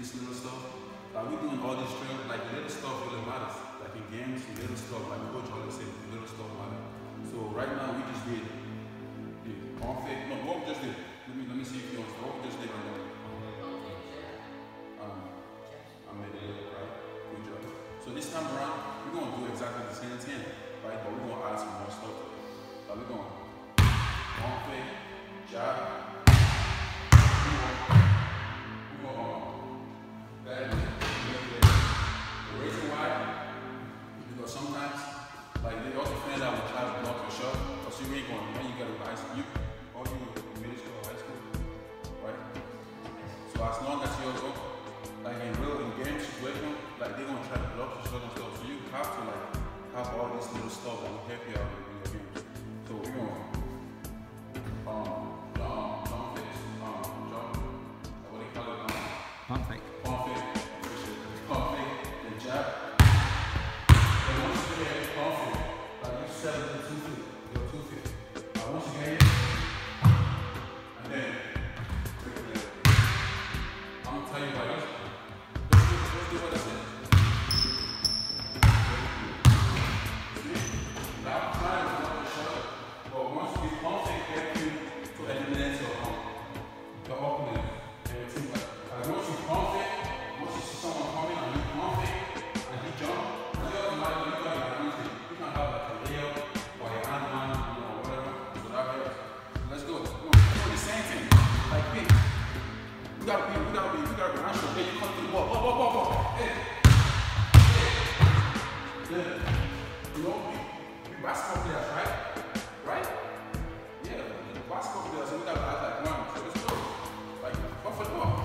this little stuff. Like we're doing all this trail, like little stuff really matters. Like in games, little stuff, like coach always said, little stuff matters. So right now we just did the pump fake. No, what we just did. Let me see if you know what we just did right now. I made it look right. Good job. So this time around, we're gonna do exactly the same thing, right? But we're gonna add some more stuff to it. Like we're gonna pump fake, jab. The reason why is because sometimes, like they also find out when try to block your shot, because you ain't going, you gotta go high school, or you middle school or high school, right? So as long as you're up, like in game situation, like they're gonna try to block your shot and stuff. So you have to like have all this little stuff that will help you out in your games. So we're gonna Pump fake. Pump fake. Pump fake. Then jab. And once you get it, pump fake. Like you set it to 2 feet. Your 2 feet. Once you get it, and then break the leg. I'm gonna tell you about this. Let's do what I said. See? Now I'm trying to block the shot, but once you pump fake, get you to eliminate your opponent and your team. Once you pump it, once you see someone coming and you pump it and he jump, you can have like a layup or a hand man, or whatever. So that helps. Let's go. Come on, we're doing the same thing. Like me. We gotta be rational. Hey, you come to the ball. Hey. Yeah. You know, we basketball players, right? Right? Yeah, the basketball players, so we gotta act like one. So let's go. Like, go for the ball.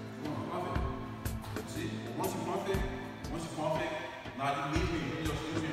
Now you leave me,